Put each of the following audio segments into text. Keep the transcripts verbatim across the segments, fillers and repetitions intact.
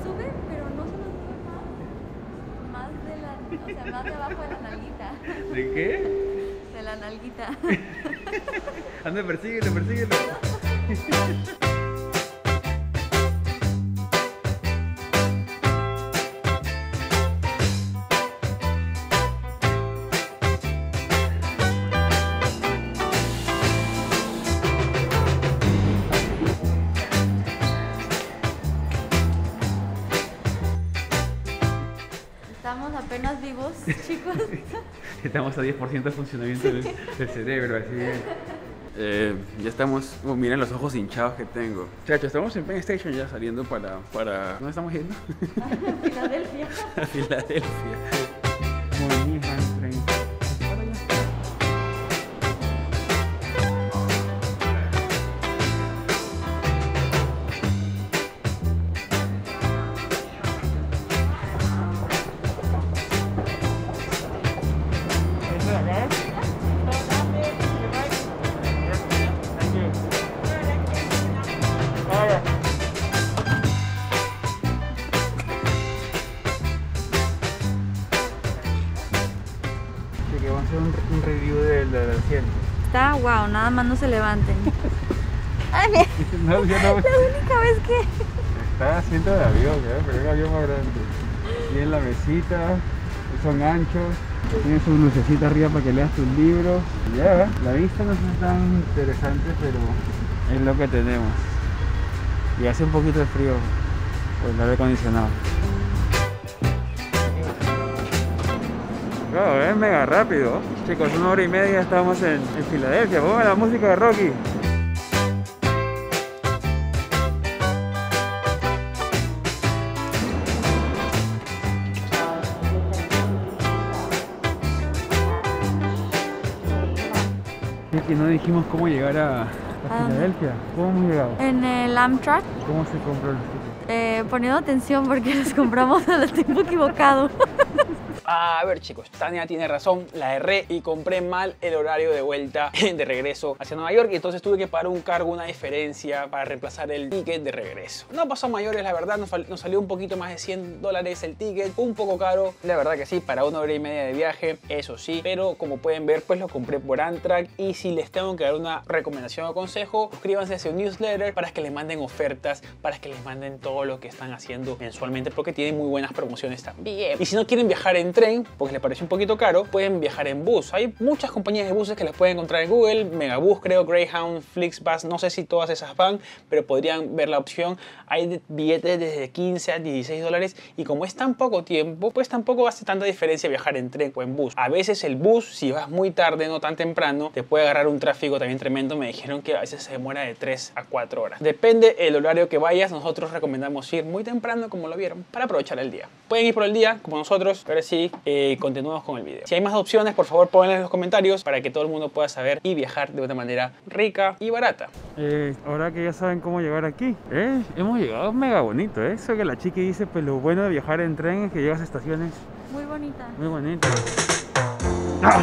sube, pero no solo sube más, más de la, o sea, más de abajo de la nalguita. ¿De qué? De la nalguita. Anda, persíguelo, persíguelo. Estamos apenas vivos, chicos. Estamos a diez por ciento de funcionamiento del, del cerebro, así que... Eh, ya estamos, oh, miren los ojos hinchados que tengo. Chacho, estamos en Penn Station ya saliendo para... para... ¿Dónde estamos yendo? A Filadelfia. A Filadelfia. Muy bien, tren. Un, un review del, del asiento. Está wow, nada más no se levanten. Ay, mira, no, yo no... la única vez que... Está asiento de avión, ¿eh? Pero es un avión más grande. Tienen la mesita, son anchos, tienes su lucecita arriba para que leas tus libros. Ya, la vista no es tan interesante, pero es lo que tenemos. Y hace un poquito de frío por el aire acondicionado. Claro, es mega rápido. Chicos, una hora y media estamos en, en Filadelfia. Pongan la música de Rocky. Y no dijimos cómo llegar a, a Filadelfia. ¿Cómo hemos llegado? En el Amtrak. ¿Cómo se compró el ticket? Eh, poniendo atención porque los compramos al tiempo equivocado. A ver, chicos, Tania tiene razón, la erré y compré mal el horario de vuelta de regreso hacia Nueva York y entonces tuve que pagar un cargo, una diferencia para reemplazar el ticket de regreso. No pasó a mayores, la verdad, nos, nos salió un poquito más de cien dólares el ticket, un poco caro, la verdad que sí, para una hora y media de viaje, eso sí, pero como pueden ver, pues lo compré por Amtrak y si les tengo que dar una recomendación o consejo, suscríbanse a ese newsletter para que les manden ofertas, para que les manden todo lo que están haciendo mensualmente porque tienen muy buenas promociones también. Y si no quieren viajar en tren, porque les parece un poquito caro, pueden viajar en bus. Hay muchas compañías de buses que les pueden encontrar en Google, Megabus creo, Greyhound, Flixbus, no sé si todas esas van, pero podrían ver la opción. Hay billetes desde quince a dieciséis dólares y como es tan poco tiempo, pues tampoco hace tanta diferencia viajar en tren o en bus. A veces el bus, si vas muy tarde, no tan temprano, te puede agarrar un tráfico también tremendo. Me dijeron que a veces se demora de tres a cuatro horas. Depende el horario que vayas, nosotros recomendamos ir muy temprano, como lo vieron, para aprovechar el día. Pueden ir por el día, como nosotros, pero sí, eh, continuamos con el video. Si hay más opciones, por favor pongan en los comentarios para que todo el mundo pueda saber y viajar de una manera rica y barata. Eh, ahora que ya saben cómo llegar aquí, eh, hemos llegado mega bonito, ¿eh? Eso que la chica dice, pues lo bueno de viajar en tren es que llegas a estaciones muy bonitas. Muy bonitas. ¡Ah!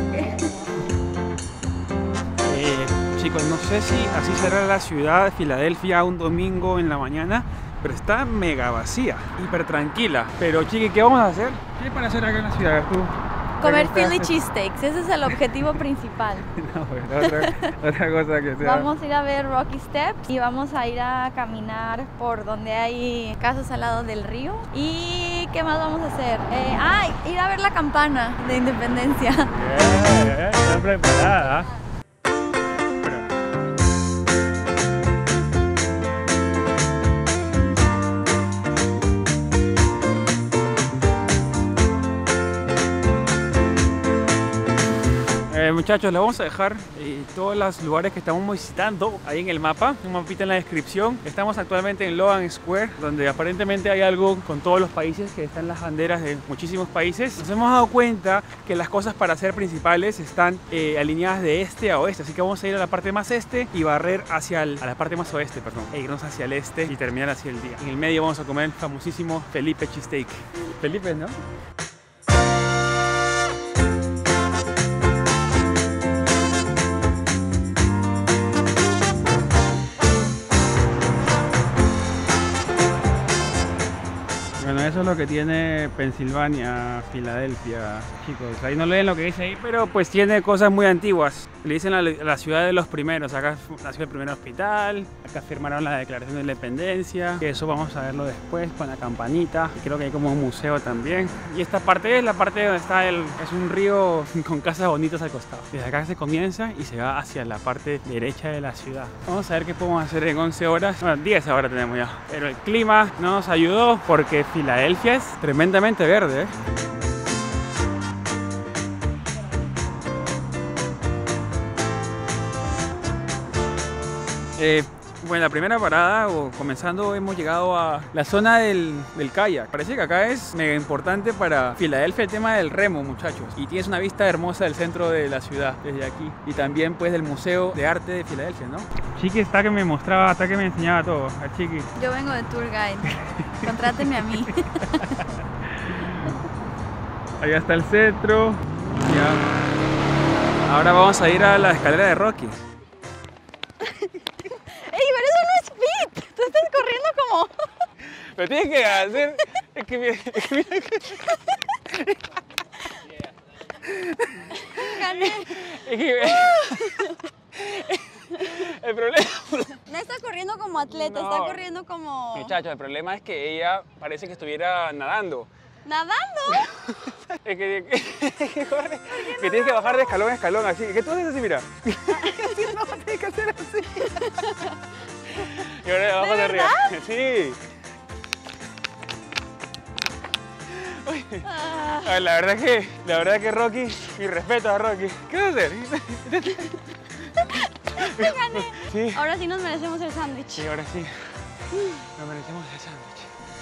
Eh, chicos, no sé si así será la ciudad de Filadelfia un domingo en la mañana, pero está mega vacía, hiper tranquila. Pero chiqui, ¿qué vamos a hacer? ¿Qué hay para hacer acá en la ciudad? ¿Tú? Comer Philly cheesesteaks, ese es el objetivo principal. No, pues, otra, otra cosa que sea. Vamos a ir a ver Rocky Steps y vamos a ir a caminar por donde hay casas al lado del río. ¿Y qué más vamos a hacer? Eh, ah, ir a ver la campana de Independencia. Yeah, yeah, está preparada. Eh, muchachos, les vamos a dejar eh, todos los lugares que estamos visitando ahí en el mapa, un mapita en la descripción. Estamos actualmente en Logan Square, donde aparentemente hay algo con todos los países, que están las banderas de muchísimos países. Nos hemos dado cuenta que las cosas para ser principales están eh, alineadas de este a oeste, así que vamos a ir a la parte más este y barrer hacia el, a la parte más oeste, perdón, e irnos hacia el este y terminar hacia el día. En el medio vamos a comer el famosísimo Felipe Cheesesteak. Felipe, ¿no? eso es lo que tiene Pensilvania, Filadelfia, chicos. Ahí no leen lo que dice ahí, pero pues tiene cosas muy antiguas. Le dicen la, la ciudad de los primeros. Acá nació el primer hospital, acá firmaron la Declaración de Independencia, que eso vamos a verlo después con la campanita. Y creo que hay como un museo también. Y esta parte es la parte donde está el... es un río con casas bonitas al costado. Desde acá se comienza y se va hacia la parte derecha de la ciudad. Vamos a ver qué podemos hacer en once horas. Bueno, diez ahora tenemos ya. Pero el clima no nos ayudó porque Filadelfia es tremendamente verde, ¿eh? Eh, bueno, la primera parada, o comenzando, hemos llegado a la zona del, del kayak. Parece que acá es mega importante para Filadelfia el tema del remo, muchachos. Y tienes una vista hermosa del centro de la ciudad desde aquí. Y también pues del Museo de Arte de Filadelfia, ¿no? Chiqui está que me mostraba, hasta que me enseñaba todo. A Chiqui. Yo vengo de tour guide. Contráteme a mí. Allá está el centro. Ya. Ahora vamos a ir a la escalera de Rocky. ¡Ey, pero eso no es fit! Tú estás corriendo como... Pero tienes que hacer... Es que mira... Es que mira que... Gané. Es que... El problema... No está corriendo como atleta, No. está corriendo como... Muchachos, el problema es que ella parece que estuviera nadando. ¿Nadando? Es que, que, que, corre, que tienes que bajar de escalón a escalón, así. Que tú haces así, mira. Así no, tienes que hacer así. Y ahora de abajo de arriba. Sí. Uy. Ah. A ver, la verdad que, la verdad que Rocky, mi respeto a Rocky. ¿Qué vas a hacer? Gané. Sí. Ahora sí nos merecemos el sándwich. Sí, ahora sí. Nos merecemos el sándwich.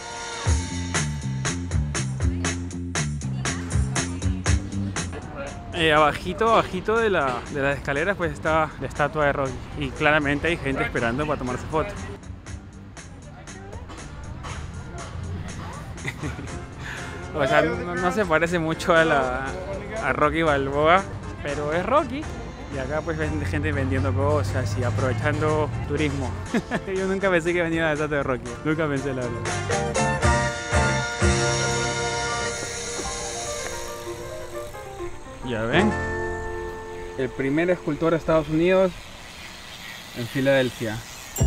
Eh, abajito, abajito de, la, de las escaleras pues está la estatua de Rocky y claramente hay gente esperando para tomarse foto. O sea, no, no se parece mucho a, la, a Rocky Balboa, pero es Rocky. Y acá pues ven gente vendiendo cosas y aprovechando turismo. Yo nunca pensé que venía la estatua de Rocky, nunca pensé la verdad. Ya ven, el primer escultor de Estados Unidos en Filadelfia.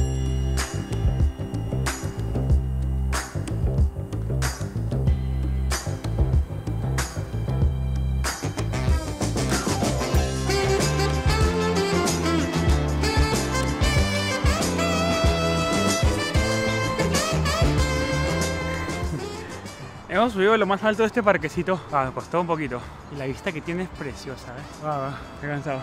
Hemos subido lo más alto de este parquecito. Ah, costó un poquito. Y la vista que tiene es preciosa, ¿eh? Va, va, estoy cansado.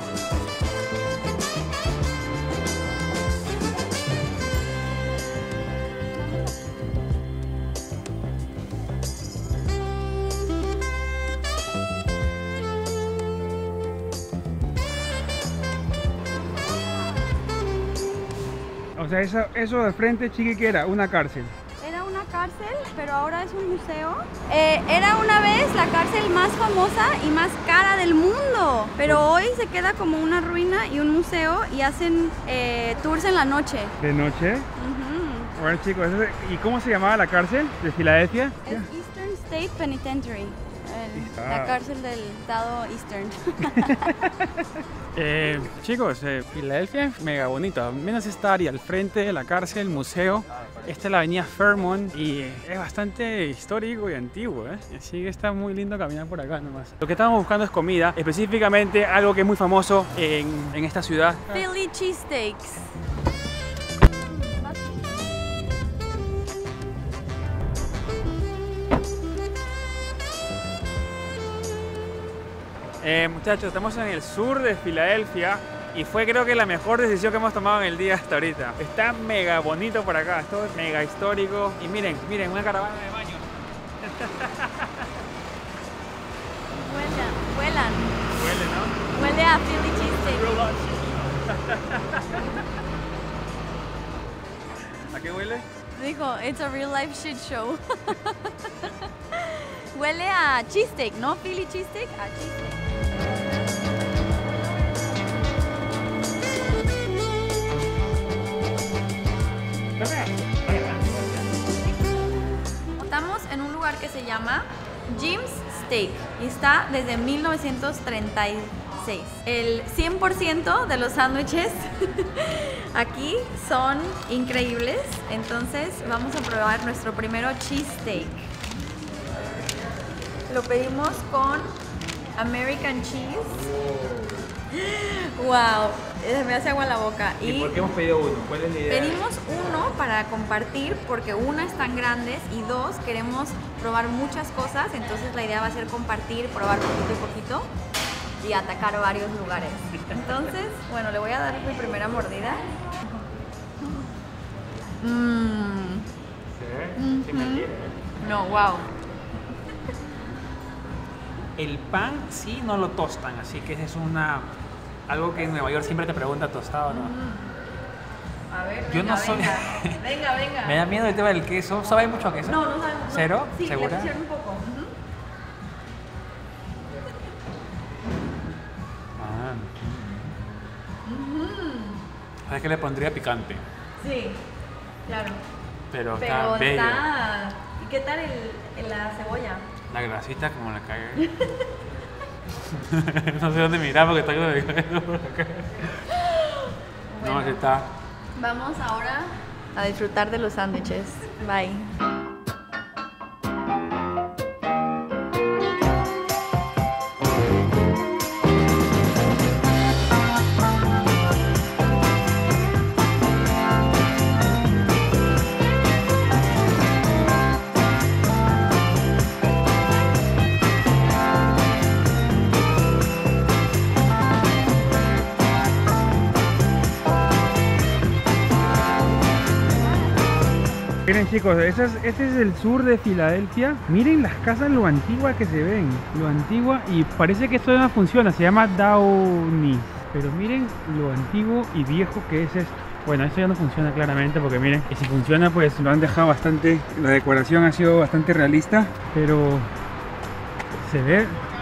O sea, eso, eso de frente, Chiqui, que era una cárcel. Era una cárcel, pero ahora es un museo. Eh, era una vez la cárcel más famosa y más cara del mundo, pero hoy se queda como una ruina y un museo y hacen eh, tours en la noche. ¿De noche? Uh-huh. Bueno, chicos, ¿y cómo se llamaba la cárcel de Filadelfia? Es Eastern State Penitentiary, el- Ah. la cárcel del estado Eastern. Eh, chicos, eh, Filadelfia es mega bonito, al menos esta área, al frente de la cárcel, el museo. Esta es la avenida Fairmont y es bastante histórico y antiguo, ¿eh? Así que está muy lindo caminar por acá nomás. Lo que estamos buscando es comida, específicamente algo que es muy famoso en, en esta ciudad. Philly cheesesteaks. Eh, muchachos, estamos en el sur de Filadelfia y fue creo que la mejor decisión que hemos tomado en el día hasta ahorita. Está mega bonito por acá, esto es mega histórico. Y miren, miren, una caravana de baños. Vuelan, vuelan. Huele, ¿no? Huele a Philly cheesesteak. ¿A qué huele? Dijo, it's a real life shit show. Huele a cheesesteak, ¿no? Philly cheesesteak, a cheesesteak. Estamos en un lugar que se llama Jim's Steak y está desde mil novecientos treinta y seis. El cien por ciento de los sándwiches aquí son increíbles, entonces vamos a probar nuestro primero cheesesteak. Lo pedimos con American cheese. Wow, me hace agua la boca. ¿Y, y por qué hemos pedido uno? ¿Cuál es la idea? Pedimos uno para compartir porque una están grandes y dos queremos probar muchas cosas, entonces la idea va a ser compartir, probar poquito y poquito y atacar varios lugares. Entonces, bueno, le voy a dar mi primera mordida. Mmm. Sí, sí me quiere, ¿eh? No, wow. El pan sí no lo tostan, así que es una algo que en Nueva York siempre te pregunta tostado, ¿no? A ver, Yo venga, no soy... venga, venga, venga. Me da miedo el tema del queso. ¿Sabe mucho a queso? No, no sabemos. ¿Cero? Sí, ¿Segura? le pusieron un poco. Uh-huh. Ah. Uh-huh. ¿Sabes que le pondría picante? Sí, claro. Pero, Pero está bello. está... ¿Y qué tal el, el- la cebolla? La grasita como la cae. No sé dónde mirar porque está como de por acá. No, Bueno. así está. Vamos ahora a disfrutar de los sándwiches. Bye. Miren chicos, este es, este es el sur de Filadelfia. Miren las casas lo antiguas que se ven. Lo antigua y parece que esto no funciona. Se llama Downey. Pero miren lo antiguo y viejo que es esto. Bueno, esto ya no funciona claramente porque miren, y si funciona pues lo han dejado bastante, la decoración ha sido bastante realista, pero se ve.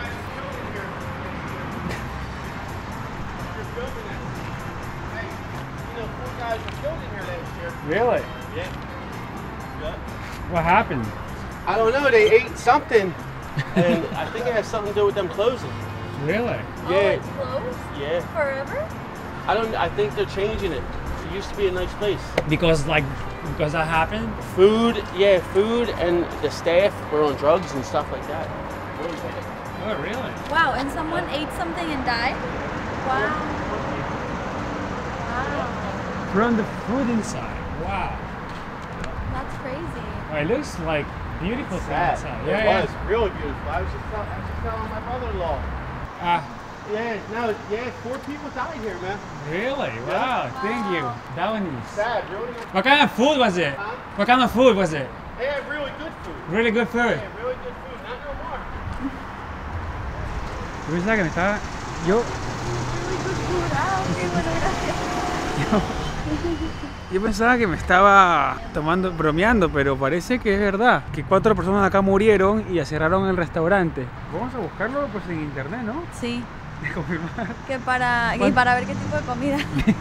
Really? Yeah. What happened? I don't know. They ate something, and I think it has something to do with them closing. Really? Oh, Yeah. it's closed Yeah. forever? I don't. I think they're changing it. It used to be a nice place. Because like because that happened? Food, yeah, food, and the staff were on drugs and stuff like that. Really bad. Oh really? Wow, and someone ate something and died? Wow. Wow. From the food inside. Wow. That's crazy. Oh, it looks like beautiful from Sad. inside. It Yeah, was really beautiful. I was just, tell, I was just telling my mother-in-law. yeah. Ah, Yeah, no, yeah, four people died here, man. really? Wow. Thank you. That one is. Sad, really. What kind of food was it? Huh? What kind of food was it? They had really good food. Really good food. Yeah, really good food. Not no more. Yo pensaba que me estaba. Yo. Really good food. Ah, ok, bueno, gracias. Yo pensaba que me estaba tomando, bromeando, pero parece que es verdad. Que cuatro personas acá murieron y cerraron el restaurante. Vamos a buscarlo pues en internet, ¿no? Sí, De confirmar. que para, y ¿Cuál? para ver qué tipo de comida.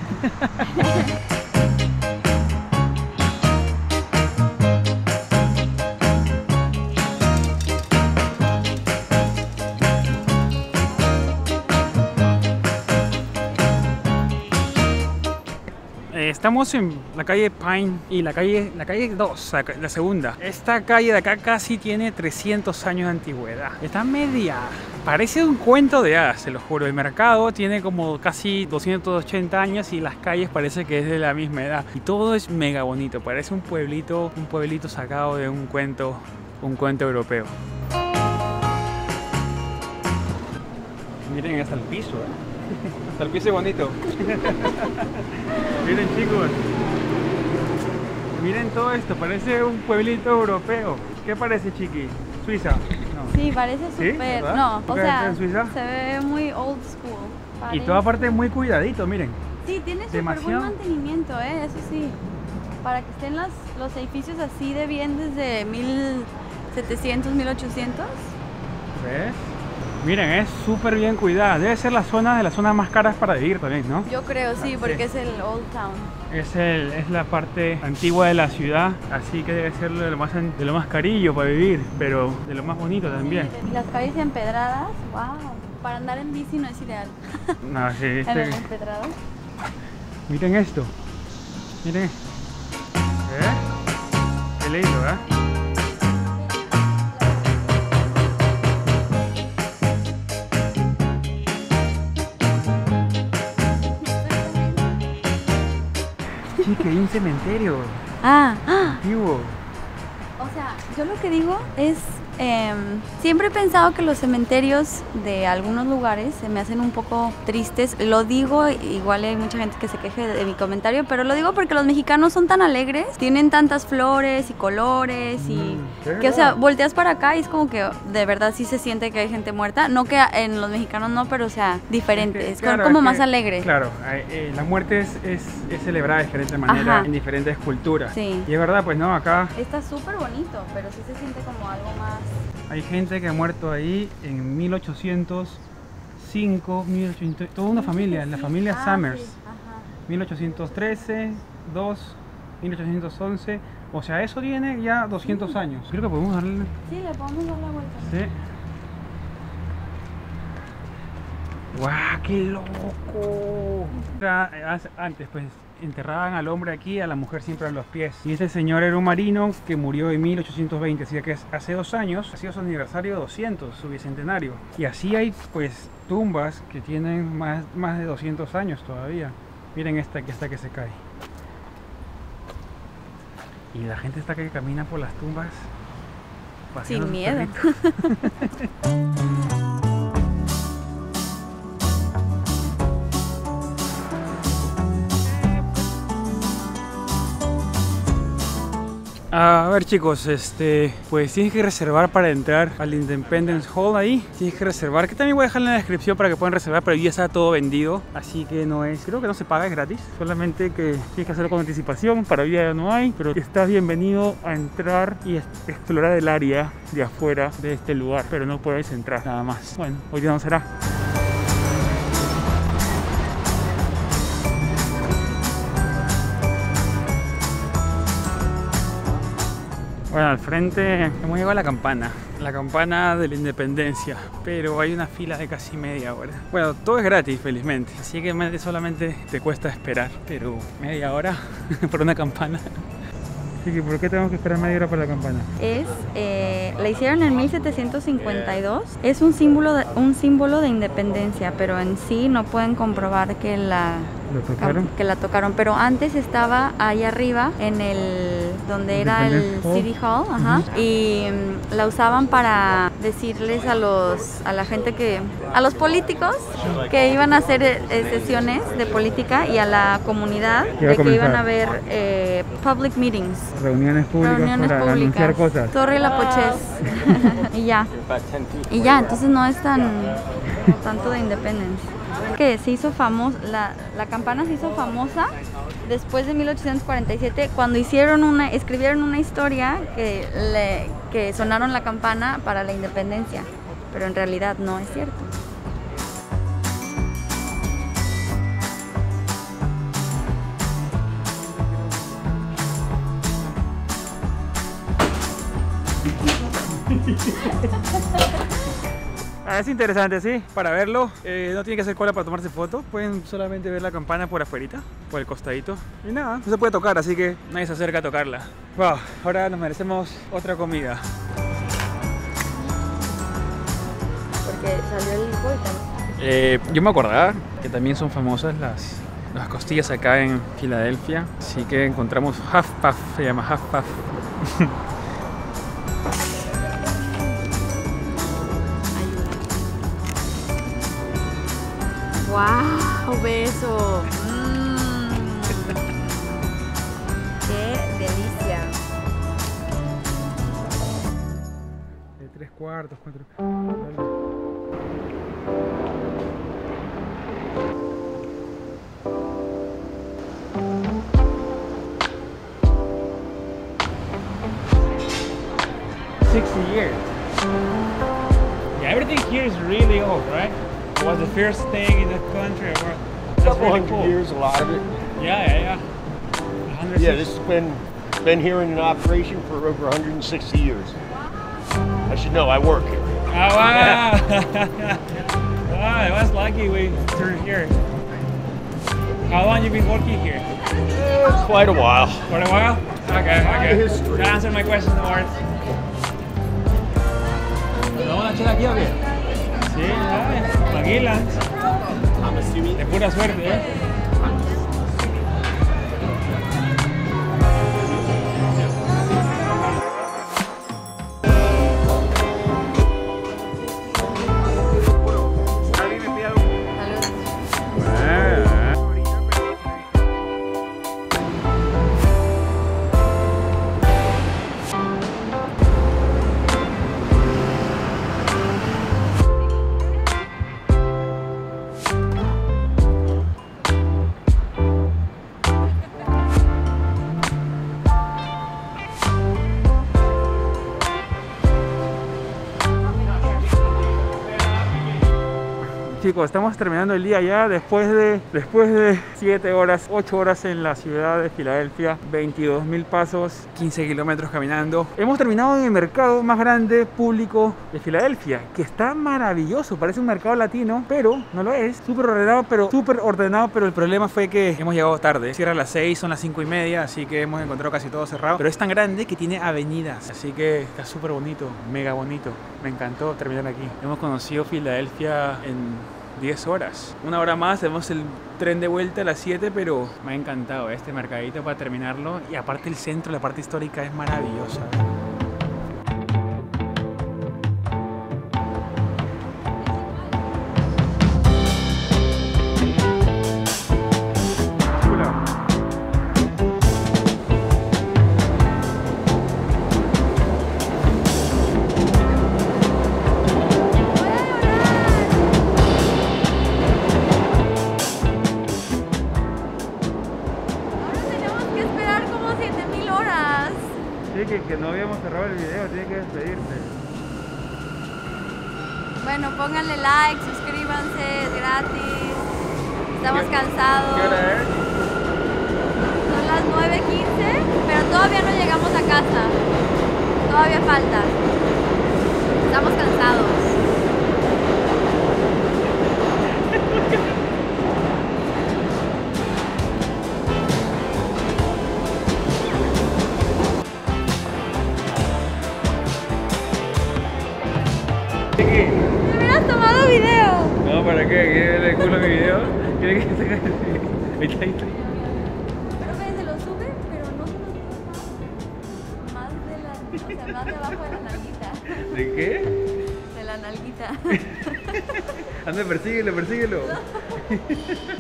Eh, Estamos en la calle Pine y la calle la calle dos, la, ca- la segunda. Esta calle de acá casi tiene trescientos años de antigüedad. Está media. Parece un cuento de hadas, se lo juro. El mercado tiene como casi doscientos ochenta años y las calles parece que es de la misma edad. Y todo es mega bonito. Parece un pueblito, un pueblito sacado de un cuento, un cuento europeo. Miren hasta el piso, ¿eh? Hasta el piso es bonito. Miren chicos, miren todo esto, parece un pueblito europeo. ¿Qué parece, Chiqui? ¿Suiza? No. Sí, parece ¿Sí? súper. ¿Verdad? No, ¿Tú o que has sea, estado en Suiza? se ve muy old school. Y Parece. toda parte muy cuidadito, miren. Sí, tiene súper buen demasiado. mantenimiento, ¿eh? Eso sí. Para que estén las, los edificios así de bien desde mil setecientos, mil ochocientos. ¿Ves? Miren, es súper bien cuidada. Debe ser la zona de las zonas más caras para vivir también, ¿no? Yo creo, sí, porque Sí. es el Old Town. Es, el, es la parte antigua de la ciudad, así que debe ser de lo más, de lo más carillo para vivir, pero de lo más bonito también. Y las calles empedradas, wow. Para andar en bici no es ideal. No, sí, En este- el empedrado. miren esto. Miren. ¿Eh? Qué lindo, ¿eh? Chica, hay un cementerio Ah, ah, antiguo. o sea, yo lo que digo es, em, siempre he pensado que los cementerios de algunos lugares se me hacen un poco tristes. Lo digo, igual hay mucha gente que se queje de, de mi comentario, pero lo digo porque los mexicanos son tan alegres, tienen tantas flores y colores y Mm, que, o sea, ¿verdad? volteas para acá y es como que de verdad sí se siente que hay gente muerta. No que en los mexicanos no, pero o sea, diferente, es, Claro, como es más que, alegre. Claro, eh, eh, la muerte es, es, es celebrada de diferente manera Ajá. en diferentes culturas. Sí. Y es verdad, pues no, acá Está súper bonito, pero sí se siente como algo más... hay gente que ha muerto ahí en mil ochocientos cinco, mil ochocientos, toda una familia, la familia Ah, Summers, sí, ajá. mil ochocientos trece, dos, mil ochocientos once, o sea, eso tiene ya doscientos años. Creo que podemos darle, Sí, le podemos dar la vuelta. sí. ¡Guau, qué loco! Era, eh, Antes, pues, enterraban al hombre aquí, a la mujer siempre a los pies. Y este señor era un marino que murió en mil ochocientos veinte, así que es- hace dos años ha sido su aniversario doscientos, su bicentenario. Y así hay, pues, tumbas que tienen más, más de doscientos años todavía. Miren esta que está que se cae. Y la gente está que camina por las tumbas paseando Sin sus miedo. perritos. A ver chicos, este, pues tienes que reservar para entrar al Independence Hall ahí. Tienes que reservar, que también voy a dejar en la descripción para que puedan reservar, pero ya está todo vendido. Así que no es, creo que no se paga, es gratis. Solamente que tienes que hacerlo con anticipación, para hoy ya no hay. Pero estás bienvenido a entrar y es- explorar el área de afuera de este lugar. Pero no puedes entrar nada más. Bueno, hoy ya no será. Bueno, al frente hemos llegado a la campana, la campana de la independencia, pero hay una fila de casi media hora. Bueno, todo es gratis, felizmente, así que me- solamente te cuesta esperar, pero media hora por una campana. Así que, ¿por qué tenemos que esperar media hora por la campana? Es, eh, la hicieron en mil setecientos cincuenta y dos. Es un símbolo, de, un símbolo de independencia, pero en sí no pueden comprobar que la, ¿Lo tocaron? que la tocaron. Pero antes estaba ahí arriba, en el donde era el Independence Hall. City Hall, ajá, y mm, la usaban para decirles a los, a la gente que, a los políticos que iban a hacer eh, eh, sesiones de política y a la comunidad Que iba a de que iban comenzar. a haber eh, public meetings. Reuniones públicas Reuniones para públicas. anunciar cosas. Torre La Poches. Y ya. About ten feet. Y ya, entonces no es tan tanto de Independence. Que se hizo famosa, la, la campana se hizo famosa después de mil ochocientos cuarenta y siete, cuando hicieron una, escribieron una historia que, le, que sonaron la campana para la independencia, pero en realidad no es cierto. Ah, es interesante, sí, para verlo. Eh, no tiene que hacer cola para tomarse fotos. Pueden solamente ver la campana por afuerita, por el costadito. Y nada, no se puede tocar, así que nadie se acerca a tocarla. Wow, ahora nos merecemos otra comida. Porque salió el volcán. Eh, yo me acordaba que también son famosas las, las costillas acá en Filadelfia. Así que encontramos Half Puff, se llama Half Puff. ¡Wow! ¡Beso! Mm. ¡Qué delicia! De tres cuartos, cuatro. sixty years. Ya Everything here is really old, right? It was the first thing in the country. Or, that's Couple really hundred cool. years, a lot of it. Yeah, yeah, yeah. one hundred Yeah, this has been been here in operation for over one hundred sixty years. I should know, I work here. Oh, wow. Wow, I was lucky we turned here. How long you been working here? Eh, quite a while. For a while? Okay, okay. History. That answered my question, Lawrence. ¿Vamos a echar aquí o qué? Sí, ya, tranquila. De pura suerte, ¿eh? Chicos, estamos terminando el día ya después de después de siete horas, ocho horas en la ciudad de Filadelfia, veintidós mil pasos, quince kilómetros caminando. Hemos terminado en el mercado más grande público de Filadelfia, que está maravilloso, parece un mercado latino, pero no lo es. Súper ordenado, pero súper ordenado, pero el problema fue que hemos llegado tarde. Cierra a las seis, son las cinco y media, así que hemos encontrado casi todo cerrado. Pero es tan grande que tiene avenidas, así que está súper bonito, mega bonito. Me encantó terminar aquí. Hemos conocido Filadelfia en diez horas. Una hora más, tenemos el tren de vuelta a las siete, pero me ha encantado este mercadito para terminarlo. Y aparte el centro, la parte histórica es maravillosa. Que, que no habíamos cerrado el video, tiene que despedirse. Bueno, pónganle like, suscríbanse, es gratis. Estamos ¿Qué, cansados. ¿Qué hora es? Son las nueve quince, pero todavía no llegamos a casa. Todavía falta. Estamos cansados. ¿Qué? ¿Me hubieras tomado video? No, ¿para qué? ¿Quiere el culo mi video? ¿Quiere que se haga? Ahí está, ahí está. Pero que se lo sube, pero no se lo sube más de la, o sea, más de abajo de la nalguita. ¿De qué? De la nalguita. Anda, persíguelo, persíguelo.